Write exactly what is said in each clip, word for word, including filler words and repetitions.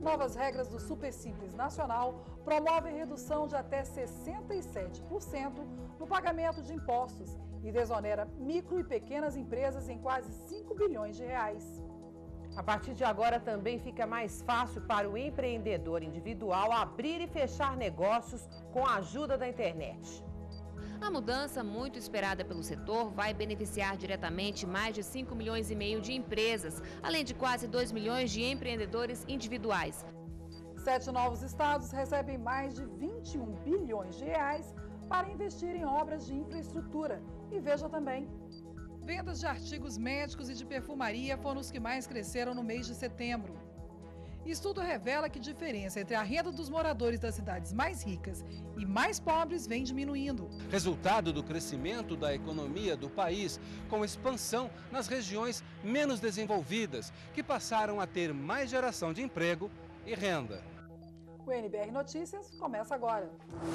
Novas regras do Super Simples Nacional promovem redução de até sessenta e sete por cento no pagamento de impostos e desonera micro e pequenas empresas em quase cinco bilhões de reais. A partir de agora também fica mais fácil para o empreendedor individual abrir e fechar negócios com a ajuda da internet. A mudança, muito esperada pelo setor, vai beneficiar diretamente mais de cinco milhões e meio de empresas, além de quase dois milhões de empreendedores individuais. Sete novos estados recebem mais de vinte e um bilhões de reais para investir em obras de infraestrutura. E veja também: vendas de artigos médicos e de perfumaria foram os que mais cresceram no mês de setembro. Estudo revela que a diferença entre a renda dos moradores das cidades mais ricas e mais pobres vem diminuindo. Resultado do crescimento da economia do país, com expansão nas regiões menos desenvolvidas, que passaram a ter mais geração de emprego e renda. O N B R Notícias começa agora.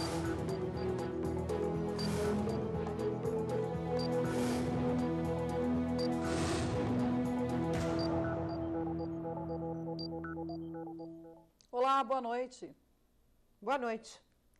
Olá, boa noite. Boa noite.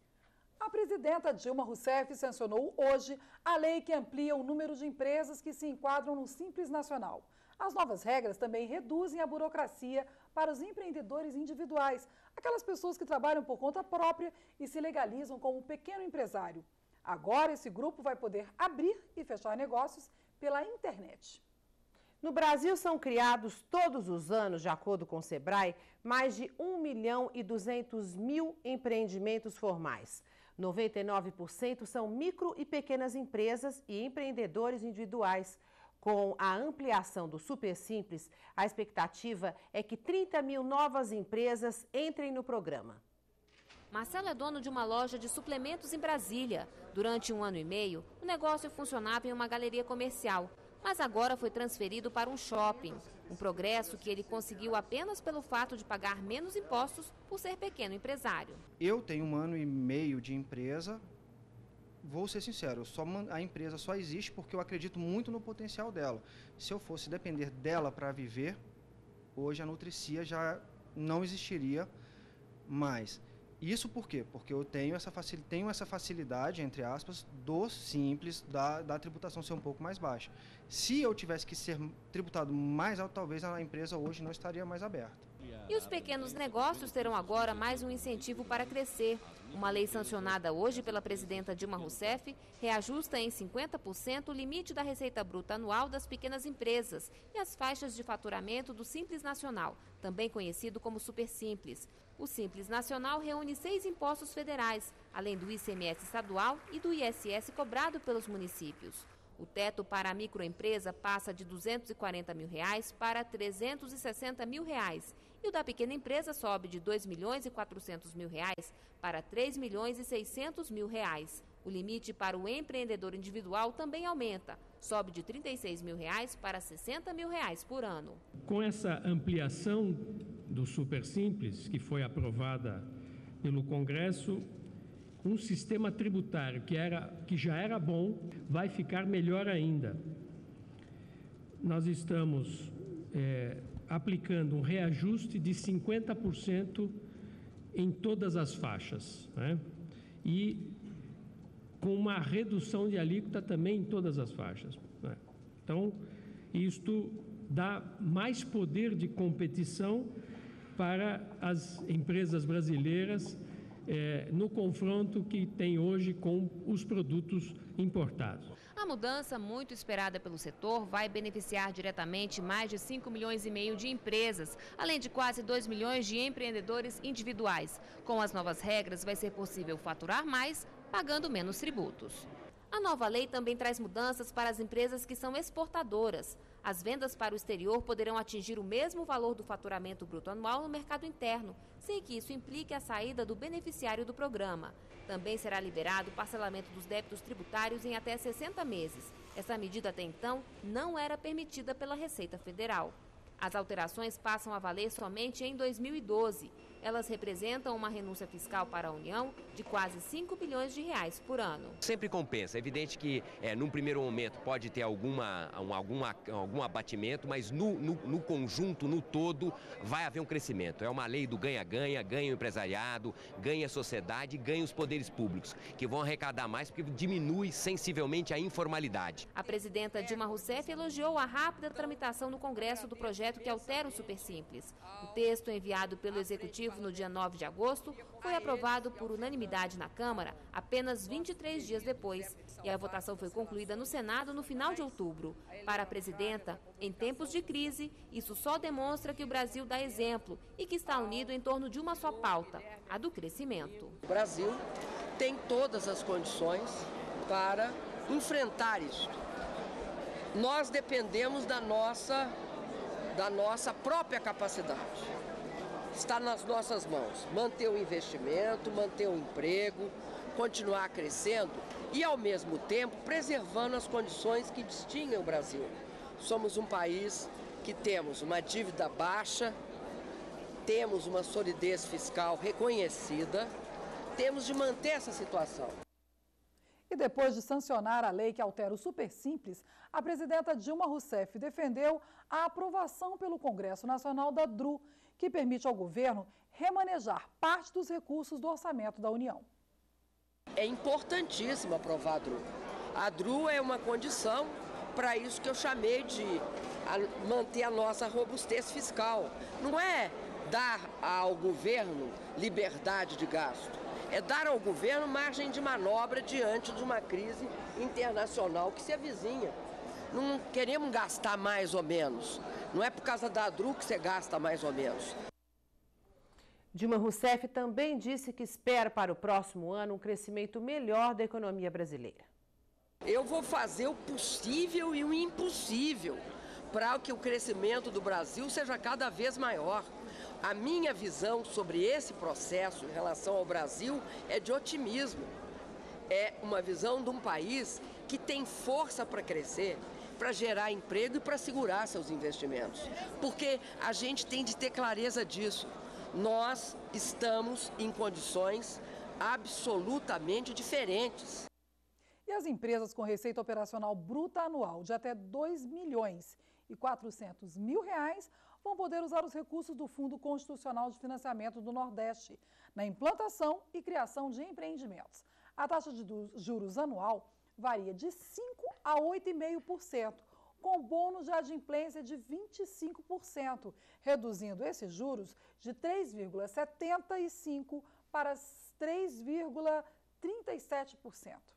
A presidenta Dilma Rousseff sancionou hoje a lei que amplia o número de empresas que se enquadram no Simples Nacional. As novas regras também reduzem a burocracia para os empreendedores individuais, aquelas pessoas que trabalham por conta própria e se legalizam como pequeno empresário. Agora, esse grupo vai poder abrir e fechar negócios pela internet. No Brasil, são criados todos os anos, de acordo com o Sebrae, mais de um milhão e duzentos mil empreendimentos formais. noventa e nove por cento são micro e pequenas empresas e empreendedores individuais. Com a ampliação do Super Simples, a expectativa é que trinta mil novas empresas entrem no programa. Marcelo é dono de uma loja de suplementos em Brasília. Durante um ano e meio, o negócio funcionava em uma galeria comercial, mas agora foi transferido para um shopping. Um progresso que ele conseguiu apenas pelo fato de pagar menos impostos por ser pequeno empresário. Eu tenho um ano e meio de empresa. Vou ser sincero, só a empresa só existe porque eu acredito muito no potencial dela. Se eu fosse depender dela para viver, hoje a Nutricia já não existiria mais. Isso por quê? Porque eu tenho essa, facil... tenho essa facilidade, entre aspas, do simples, da, da tributação ser um pouco mais baixa. Se eu tivesse que ser tributado mais alto, talvez a empresa hoje não estaria mais aberta. E os pequenos negócios terão agora mais um incentivo para crescer. Uma lei sancionada hoje pela presidenta Dilma Rousseff reajusta em cinquenta por cento o limite da receita bruta anual das pequenas empresas e as faixas de faturamento do Simples Nacional, também conhecido como Super Simples. O Simples Nacional reúne seis impostos federais, além do I C M S estadual e do I S S cobrado pelos municípios. O teto para a microempresa passa de duzentos e quarenta mil reais para trezentos e sessenta mil reais e o da pequena empresa sobe de dois milhões e quatrocentos mil reais para três milhões e seiscentos mil reais. O limite para o empreendedor individual também aumenta, sobe de trinta e seis mil reais para sessenta mil reais por ano. Com essa ampliação do Super Simples, que foi aprovada pelo Congresso, um sistema tributário que, era, que já era bom vai ficar melhor ainda. Nós estamos é, aplicando um reajuste de cinquenta por cento em todas as faixas, né? E com uma redução de alíquota também em todas as faixas, né? Então, isto dá mais poder de competição para as empresas brasileiras É, no confronto que tem hoje com os produtos importados. A mudança, muito esperada pelo setor, vai beneficiar diretamente mais de cinco milhões e meio de empresas, além de quase dois milhões de empreendedores individuais. Com as novas regras, vai ser possível faturar mais, pagando menos tributos. A nova lei também traz mudanças para as empresas que são exportadoras. As vendas para o exterior poderão atingir o mesmo valor do faturamento bruto anual no mercado interno, sem que isso implique a saída do beneficiário do programa. Também será liberado o parcelamento dos débitos tributários em até sessenta meses. Essa medida até então não era permitida pela Receita Federal. As alterações passam a valer somente em dois mil e doze. Elas representam uma renúncia fiscal para a União de quase cinco bilhões de reais por ano. Sempre compensa. É evidente que, é, num primeiro momento, pode ter alguma, um, alguma, algum abatimento, mas no, no, no conjunto, no todo, vai haver um crescimento. É uma lei do ganha-ganha, ganha o empresariado, ganha a sociedade, ganha os poderes públicos, que vão arrecadar mais porque diminui sensivelmente a informalidade. A presidenta Dilma Rousseff elogiou a rápida tramitação no Congresso do projeto que altera o Supersimples. O texto enviado pelo Executivo no dia nove de agosto foi aprovado por unanimidade na Câmara apenas vinte e três dias depois. E a votação foi concluída no Senado no final de outubro. Para a presidenta, em tempos de crise, isso só demonstra que o Brasil dá exemplo e que está unido em torno de uma só pauta, a do crescimento. O Brasil tem todas as condições para enfrentar isso. Nós dependemos da nossa, da nossa própria capacidade. Está nas nossas mãos manter o investimento, manter o emprego, continuar crescendo e, ao mesmo tempo, preservando as condições que distinguem o Brasil. Somos um país que temos uma dívida baixa, temos uma solidez fiscal reconhecida, temos de manter essa situação. E depois de sancionar a lei que altera o Supersimples, a presidenta Dilma Rousseff defendeu a aprovação pelo Congresso Nacional da D R U, que permite ao governo remanejar parte dos recursos do orçamento da União. É importantíssimo aprovar a D R U. A D R U é uma condição para isso que eu chamei de manter a nossa robustez fiscal. Não é dar ao governo liberdade de gasto, é dar ao governo margem de manobra diante de uma crise internacional que se avizinha. Não queremos gastar mais ou menos. Não é por causa da D R U que você gasta mais ou menos. Dilma Rousseff também disse que espera para o próximo ano um crescimento melhor da economia brasileira. Eu vou fazer o possível e o impossível para que o crescimento do Brasil seja cada vez maior. A minha visão sobre esse processo em relação ao Brasil é de otimismo. É uma visão de um país que tem força para crescer, para gerar emprego e para segurar seus investimentos. Porque a gente tem de ter clareza disso. Nós estamos em condições absolutamente diferentes. E as empresas com receita operacional bruta anual de até dois milhões e quatrocentos mil reais vão poder usar os recursos do Fundo Constitucional de Financiamento do Nordeste na implantação e criação de empreendimentos. A taxa de juros anual varia de cinco por cento a oito vírgula cinco por cento, com bônus de adimplência de vinte e cinco por cento, reduzindo esses juros de três vírgula setenta e cinco por cento para três vírgula trinta e sete por cento.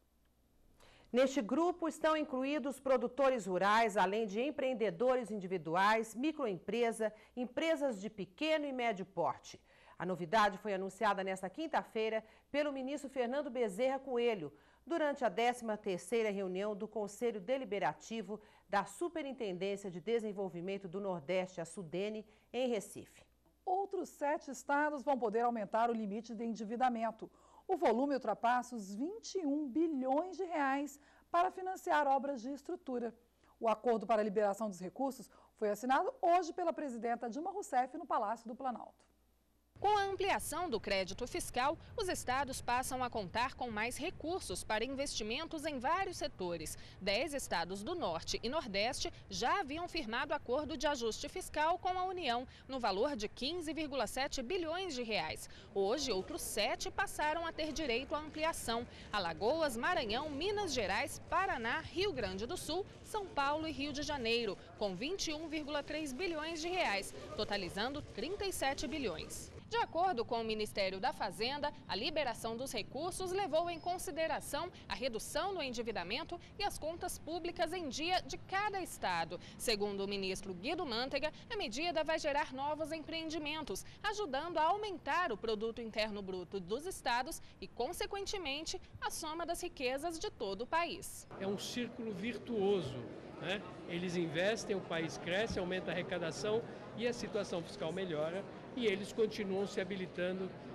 Neste grupo estão incluídos produtores rurais, além de empreendedores individuais, microempresa, empresas de pequeno e médio porte. A novidade foi anunciada nesta quinta-feira pelo ministro Fernando Bezerra Coelho, durante a décima terceira reunião do Conselho Deliberativo da Superintendência de Desenvolvimento do Nordeste, a SUDENE, em Recife. Outros sete estados vão poder aumentar o limite de endividamento. O volume ultrapassa os vinte e um bilhões de reais para financiar obras de estrutura. O acordo para a liberação dos recursos foi assinado hoje pela presidenta Dilma Rousseff no Palácio do Planalto. Com a ampliação do crédito fiscal, os estados passam a contar com mais recursos para investimentos em vários setores. Dez estados do Norte e Nordeste já haviam firmado acordo de ajuste fiscal com a União, no valor de quinze vírgula sete bilhões de reais. Hoje, outros sete passaram a ter direito à ampliação: Alagoas, Maranhão, Minas Gerais, Paraná, Rio Grande do Sul, São Paulo e Rio de Janeiro, com vinte e um vírgula três bilhões de reais, totalizando trinta e sete bilhões. De acordo com o Ministério da Fazenda, a liberação dos recursos levou em consideração a redução do endividamento e as contas públicas em dia de cada estado. Segundo o ministro Guido Mantega, a medida vai gerar novos empreendimentos, ajudando a aumentar o produto interno bruto dos estados e, consequentemente, a soma das riquezas de todo o país. É um círculo virtuoso, né? Eles investem, o país cresce, aumenta a arrecadação e a situação fiscal melhora. E eles continuam se habilitando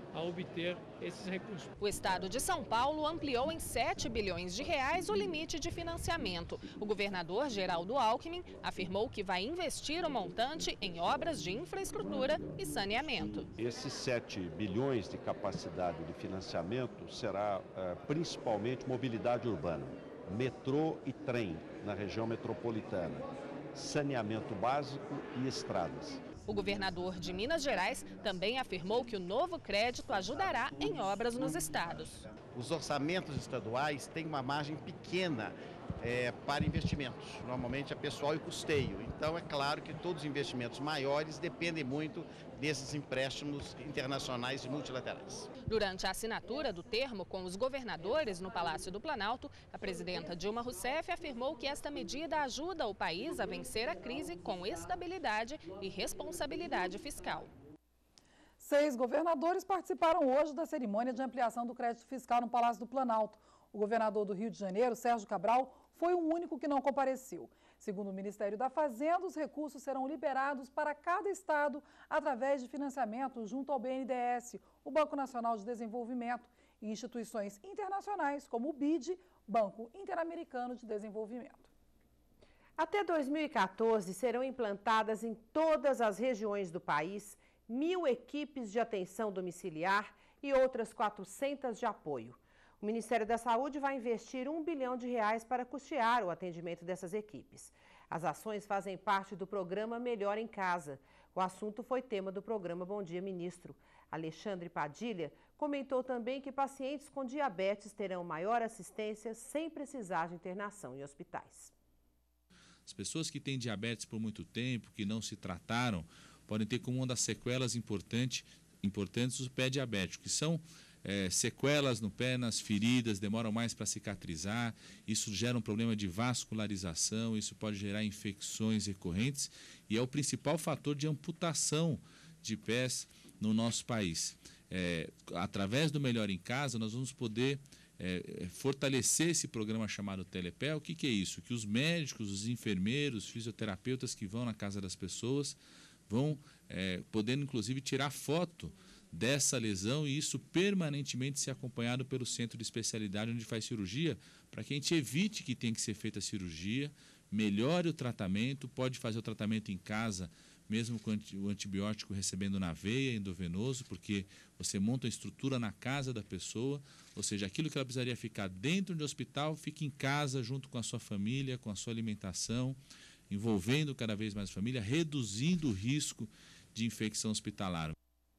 a obter esses recursos. O estado de São Paulo ampliou em sete bilhões de reais o limite de financiamento. O governador Geraldo Alckmin afirmou que vai investir o montante em obras de infraestrutura e saneamento. Esses sete bilhões de capacidade de financiamento será eh, principalmente mobilidade urbana, metrô e trem na região metropolitana, saneamento básico e estradas. O governador de Minas Gerais também afirmou que o novo crédito ajudará em obras nos estados. Os orçamentos estaduais têm uma margem pequena é, para investimentos. Normalmente é pessoal e custeio. Então é claro que todos os investimentos maiores dependem muito desses empréstimos internacionais e multilaterais. Durante a assinatura do termo com os governadores no Palácio do Planalto, a presidenta Dilma Rousseff afirmou que esta medida ajuda o país a vencer a crise com estabilidade e responsabilidade fiscal. Seis governadores participaram hoje da cerimônia de ampliação do crédito fiscal no Palácio do Planalto. O governador do Rio de Janeiro, Sérgio Cabral, foi o único que não compareceu. Segundo o Ministério da Fazenda, os recursos serão liberados para cada estado através de financiamento junto ao B N D E S, o Banco Nacional de Desenvolvimento, e instituições internacionais como o B I D, Banco Interamericano de Desenvolvimento. Até dois mil e quatorze, serão implantadas em todas as regiões do país mil equipes de atenção domiciliar e outras quatrocentas de apoio. O Ministério da Saúde vai investir um bilhão de reais para custear o atendimento dessas equipes. As ações fazem parte do programa Melhor em Casa. O assunto foi tema do programa Bom Dia Ministro. Alexandre Padilha comentou também que pacientes com diabetes terão maior assistência sem precisar de internação em hospitais. As pessoas que têm diabetes por muito tempo, que não se trataram, podem ter como uma das sequelas importante, importantes o pé diabético, que são É, sequelas no pé, nas feridas, demoram mais para cicatrizar, isso gera um problema de vascularização, isso pode gerar infecções recorrentes e é o principal fator de amputação de pés no nosso país. É, através do Melhor em Casa, nós vamos poder é, fortalecer esse programa chamado Telepé. O que, que é isso? Que os médicos, os enfermeiros, fisioterapeutas que vão na casa das pessoas vão é, podendo inclusive tirar foto dessa lesão e isso permanentemente ser acompanhado pelo centro de especialidade onde faz cirurgia, para que a gente evite que tenha que ser feita a cirurgia, melhore o tratamento, pode fazer o tratamento em casa, mesmo com o antibiótico recebendo na veia, endovenoso, porque você monta a estrutura na casa da pessoa, ou seja, aquilo que ela precisaria ficar dentro do hospital, fica em casa junto com a sua família, com a sua alimentação, envolvendo cada vez mais a família, reduzindo o risco de infecção hospitalar.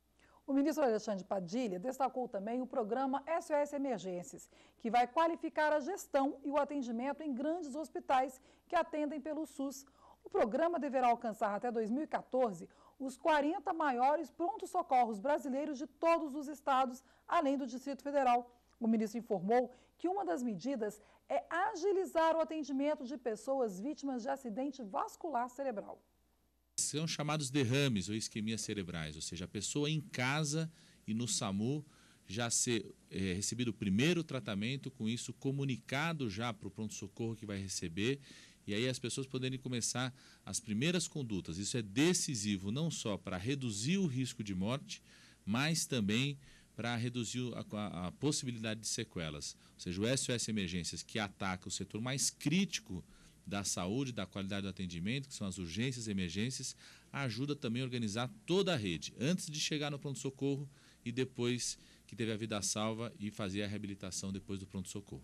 O ministro Alexandre Padilha destacou também o programa S O S Emergências, que vai qualificar a gestão e o atendimento em grandes hospitais que atendem pelo SUS. O programa deverá alcançar até dois mil e quatorze os quarenta maiores prontos-socorros brasileiros de todos os estados, além do Distrito Federal. O ministro informou que uma das medidas é agilizar o atendimento de pessoas vítimas de acidente vascular cerebral. São chamados derrames ou isquemias cerebrais, ou seja, a pessoa em casa e no SAMU já ser é, recebido o primeiro tratamento, com isso comunicado já para o pronto-socorro que vai receber, e aí as pessoas poderem começar as primeiras condutas. Isso é decisivo não só para reduzir o risco de morte, mas também para reduzir a, a, a possibilidade de sequelas. Ou seja, o S O S Emergências, que ataca o setor mais crítico da saúde, da qualidade do atendimento, que são as urgências e emergências, ajuda também a organizar toda a rede, antes de chegar no pronto-socorro e depois que teve a vida salva e fazer a reabilitação depois do pronto-socorro.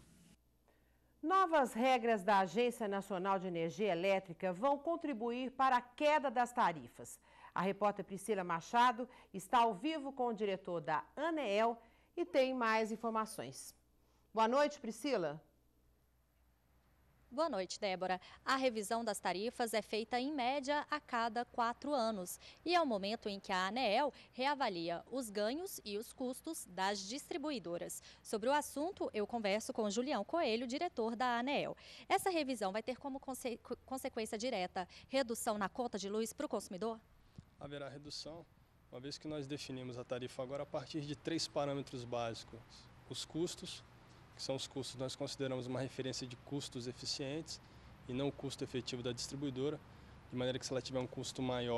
Novas regras da Agência Nacional de Energia Elétrica vão contribuir para a queda das tarifas. A repórter Priscila Machado está ao vivo com o diretor da ANEEL e tem mais informações. Boa noite, Priscila. Boa noite, Débora. A revisão das tarifas é feita em média a cada quatro anos e é o momento em que a ANEEL reavalia os ganhos e os custos das distribuidoras. Sobre o assunto, eu converso com Julião Coelho, diretor da ANEEL. Essa revisão vai ter como conse- consequência direta redução na conta de luz para o consumidor? Haverá redução, uma vez que nós definimos a tarifa agora a partir de três parâmetros básicos. Os custos, que são os custos, nós consideramos uma referência de custos eficientes e não o custo efetivo da distribuidora, de maneira que se ela tiver um custo maior,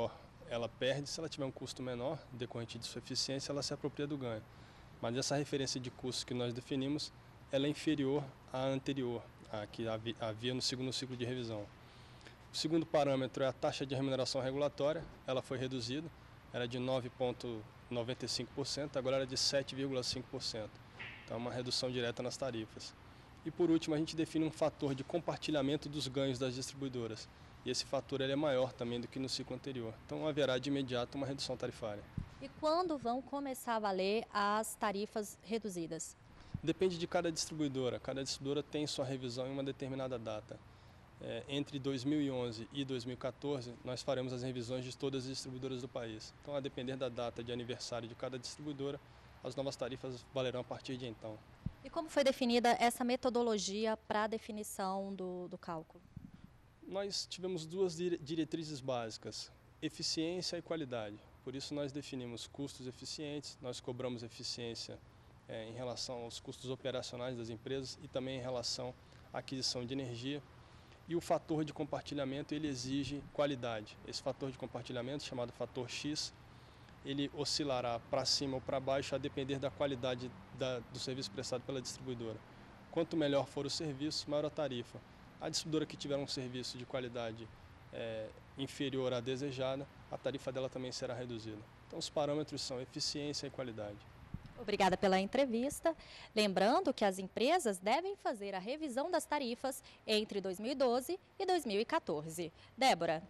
ela perde se ela tiver um custo menor, decorrente de sua eficiência, ela se apropria do ganho. Mas essa referência de custo que nós definimos, ela é inferior à anterior, a que havia no segundo ciclo de revisão. O segundo parâmetro é a taxa de remuneração regulatória, ela foi reduzida, era de nove vírgula noventa e cinco por cento, agora era de sete vírgula cinco por cento. Então é uma redução direta nas tarifas. E por último, a gente define um fator de compartilhamento dos ganhos das distribuidoras. E esse fator ele é maior também do que no ciclo anterior. Então haverá de imediato uma redução tarifária. E quando vão começar a valer as tarifas reduzidas? Depende de cada distribuidora. Cada distribuidora tem sua revisão em uma determinada data. É, entre dois mil e onze e dois mil e quatorze, nós faremos as revisões de todas as distribuidoras do país. Então, a depender da data de aniversário de cada distribuidora, as novas tarifas valerão a partir de então. E como foi definida essa metodologia para a definição do, do cálculo? Nós tivemos duas diretrizes básicas, eficiência e qualidade. Por isso, nós definimos custos eficientes, nós cobramos eficiência é, em relação aos custos operacionais das empresas e também em relação à aquisição de energia. E o fator de compartilhamento, ele exige qualidade. Esse fator de compartilhamento, chamado fator X, ele oscilará para cima ou para baixo a depender da qualidade da, do serviço prestado pela distribuidora. Quanto melhor for o serviço, maior a tarifa. A distribuidora que tiver um serviço de qualidade é, inferior à desejada, a tarifa dela também será reduzida. Então, os parâmetros são eficiência e qualidade. Obrigada pela entrevista. Lembrando que as empresas devem fazer a revisão das tarifas entre dois mil e doze e dois mil e quatorze. Débora.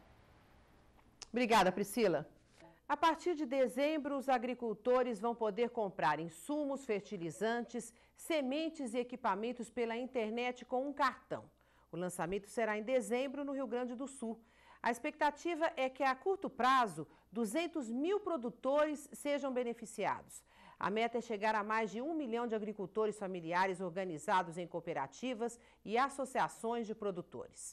Obrigada, Priscila. A partir de dezembro, os agricultores vão poder comprar insumos, fertilizantes, sementes e equipamentos pela internet com um cartão. O lançamento será em dezembro no Rio Grande do Sul. A expectativa é que a curto prazo, duzentos mil produtores sejam beneficiados. A meta é chegar a mais de um milhão de agricultores familiares organizados em cooperativas e associações de produtores.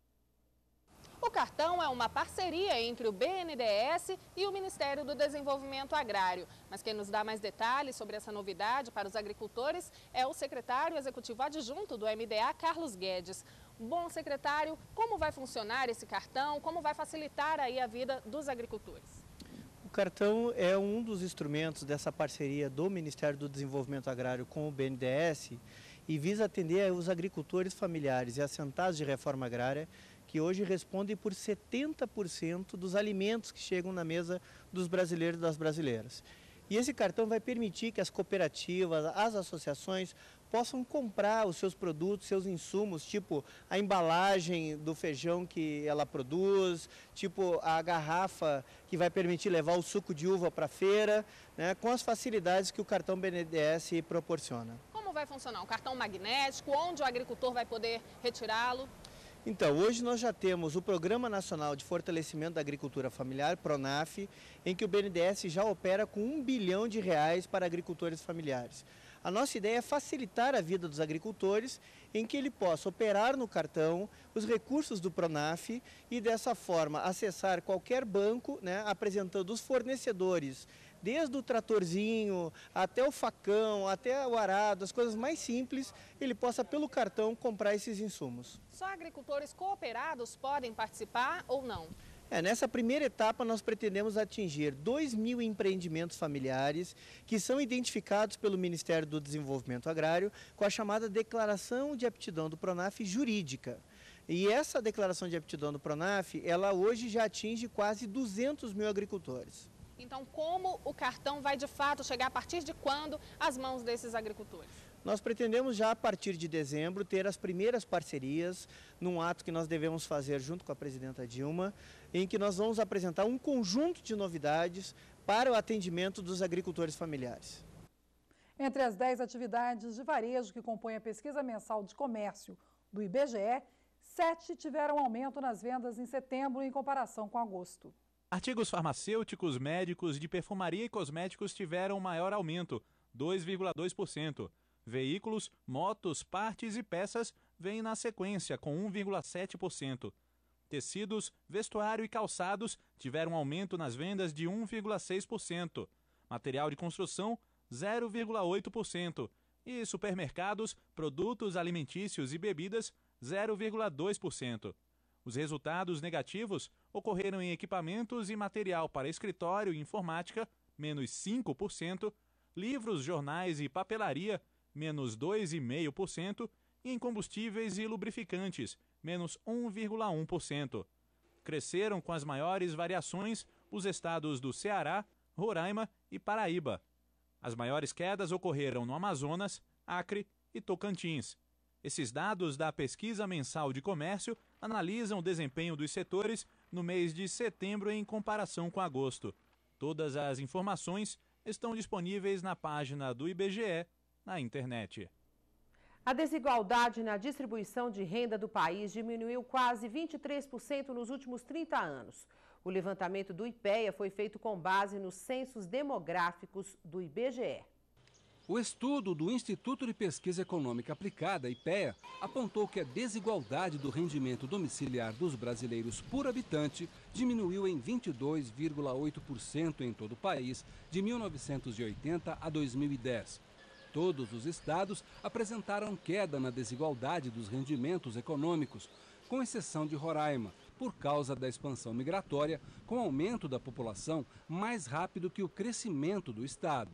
O cartão é uma parceria entre o B N D E S e o Ministério do Desenvolvimento Agrário. Mas quem nos dá mais detalhes sobre essa novidade para os agricultores é o secretário executivo adjunto do M D A, Carlos Guedes. Bom, secretário, como vai funcionar esse cartão? Como vai facilitar aí a vida dos agricultores? O cartão é um dos instrumentos dessa parceria do Ministério do Desenvolvimento Agrário com o B N D E S e visa atender os agricultores familiares e assentados de reforma agrária que hoje respondem por setenta por cento dos alimentos que chegam na mesa dos brasileiros e das brasileiras. E esse cartão vai permitir que as cooperativas, as associações possam comprar os seus produtos, seus insumos, tipo a embalagem do feijão que ela produz, tipo a garrafa que vai permitir levar o suco de uva para a feira, né, com as facilidades que o cartão B N D E S proporciona. Como vai funcionar? Um cartão magnético, onde o agricultor vai poder retirá-lo? Então, hoje nós já temos o Programa Nacional de Fortalecimento da Agricultura Familiar, PRONAF, em que o B N D E S já opera com um bilhão de reais para agricultores familiares. A nossa ideia é facilitar a vida dos agricultores em que ele possa operar no cartão os recursos do PRONAF e dessa forma acessar qualquer banco, né, apresentando os fornecedores, desde o tratorzinho até o facão, até o arado, as coisas mais simples, ele possa pelo cartão comprar esses insumos. Só agricultores cooperados podem participar ou não? É, nessa primeira etapa, nós pretendemos atingir dois mil empreendimentos familiares que são identificados pelo Ministério do Desenvolvimento Agrário com a chamada Declaração de Aptidão do PRONAF jurídica. E essa declaração de aptidão do PRONAF, ela hoje já atinge quase duzentos mil agricultores. Então, como o cartão vai de fato chegar a partir de quando às mãos desses agricultores? Nós pretendemos já a partir de dezembro ter as primeiras parcerias num ato que nós devemos fazer junto com a presidenta Dilma, em que nós vamos apresentar um conjunto de novidades para o atendimento dos agricultores familiares. Entre as dez atividades de varejo que compõem a pesquisa mensal de comércio do I B G E, sete tiveram aumento nas vendas em setembro em comparação com agosto. Artigos farmacêuticos, médicos, de perfumaria e cosméticos tiveram maior aumento, dois vírgula dois por cento. Veículos, motos, partes e peças vêm na sequência, com um vírgula sete por cento. Tecidos, vestuário e calçados tiveram aumento nas vendas de um vírgula seis por cento. Material de construção, zero vírgula oito por cento. E supermercados, produtos alimentícios e bebidas, zero vírgula dois por cento. Os resultados negativos ocorreram em equipamentos e material para escritório e informática, menos cinco por cento, livros, jornais e papelaria, menos dois vírgula cinco por cento, e em combustíveis e lubrificantes, menos um vírgula um por cento. Cresceram com as maiores variações os estados do Ceará, Roraima e Paraíba. As maiores quedas ocorreram no Amazonas, Acre e Tocantins. Esses dados da Pesquisa Mensal de Comércio analisam o desempenho dos setores no mês de setembro em comparação com agosto. Todas as informações estão disponíveis na página do I B G E na internet. A desigualdade na distribuição de renda do país diminuiu quase vinte e três por cento nos últimos trinta anos. O levantamento do IPEA foi feito com base nos censos demográficos do I B G E. O estudo do Instituto de Pesquisa Econômica Aplicada, IPEA, apontou que a desigualdade do rendimento domiciliar dos brasileiros por habitante diminuiu em vinte e dois vírgula oito por cento em todo o país de mil novecentos e oitenta a dois mil e dez. Todos os estados apresentaram queda na desigualdade dos rendimentos econômicos, com exceção de Roraima, por causa da expansão migratória, com aumento da população mais rápido que o crescimento do estado.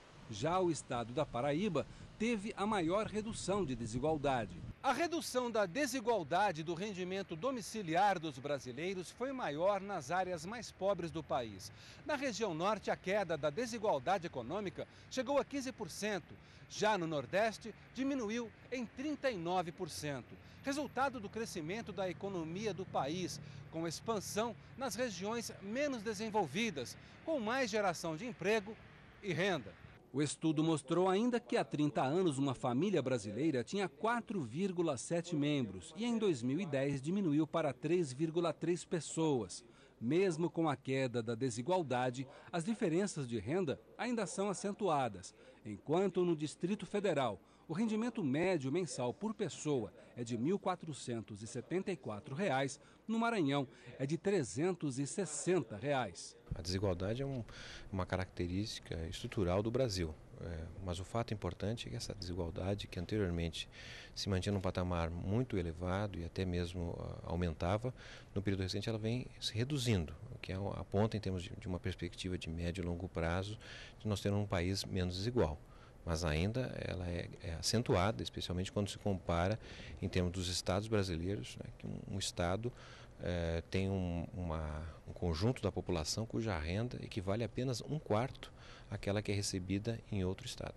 Já o estado da Paraíba teve a maior redução de desigualdade. A redução da desigualdade do rendimento domiciliar dos brasileiros foi maior nas áreas mais pobres do país. Na região norte, a queda da desigualdade econômica chegou a quinze por cento. Já no Nordeste, diminuiu em trinta e nove por cento. Resultado do crescimento da economia do país, com expansão nas regiões menos desenvolvidas, com mais geração de emprego e renda. O estudo mostrou ainda que há trinta anos uma família brasileira tinha quatro vírgula sete membros e em dois mil e dez diminuiu para três vírgula três pessoas. Mesmo com a queda da desigualdade, as diferenças de renda ainda são acentuadas. Enquanto no Distrito Federal, o rendimento médio mensal por pessoa é de mil quatrocentos e setenta e quatro reais, no Maranhão é de trezentos e sessenta reais. A desigualdade é um, uma característica estrutural do Brasil, é, mas o fato importante é que essa desigualdade, que anteriormente se mantinha num patamar muito elevado e até mesmo uh, aumentava, no período recente ela vem se reduzindo, o que aponta em termos de, de uma perspectiva de médio e longo prazo de nós termos um país menos desigual. Mas ainda ela é, é acentuada, especialmente quando se compara em termos dos estados brasileiros, né, que um, um estado é, tem um, uma, um conjunto da população cuja renda equivale a apenas um quarto àquela que é recebida em outro estado.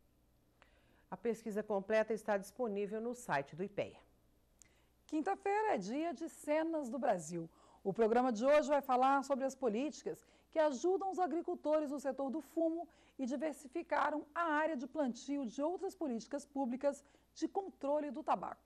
A pesquisa completa está disponível no site do IPEA. Quinta-feira é dia de Cenas do Brasil. O programa de hoje vai falar sobre as políticas que ajudam os agricultores do setor do fumo e diversificaram a área de plantio de outras políticas públicas de controle do tabaco.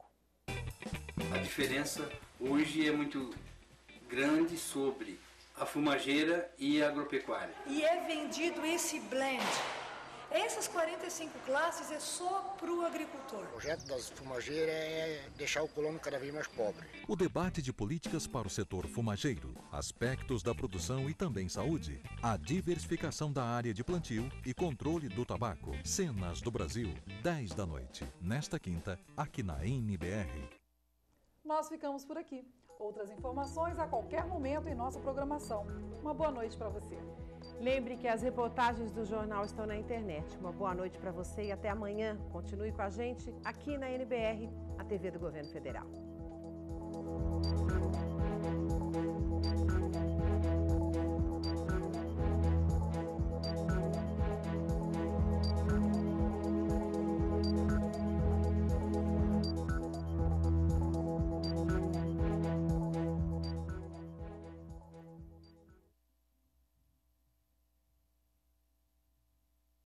A diferença hoje é muito grande sobre a fumageira e a agropecuária. E é vendido esse blend. Essas quarenta e cinco classes é só para o agricultor. O projeto das fumageiras é deixar o colono cada vez mais pobre. O debate de políticas para o setor fumageiro, aspectos da produção e também saúde, a diversificação da área de plantio e controle do tabaco. Cenas do Brasil, dez da noite, nesta quinta, aqui na N B R. Nós ficamos por aqui. Outras informações a qualquer momento em nossa programação. Uma boa noite para você. Lembre que as reportagens do jornal estão na internet. Uma boa noite para você e até amanhã. Continue com a gente aqui na N B R, a T V do Governo Federal.